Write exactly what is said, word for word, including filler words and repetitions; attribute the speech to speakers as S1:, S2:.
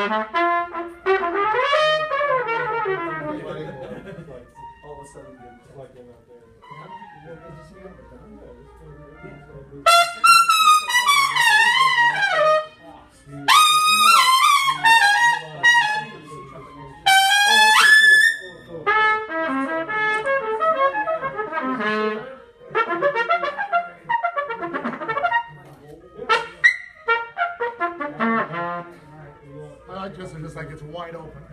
S1: All of a sudden, it's like going out there.
S2: I like this, it's just like it's wide open.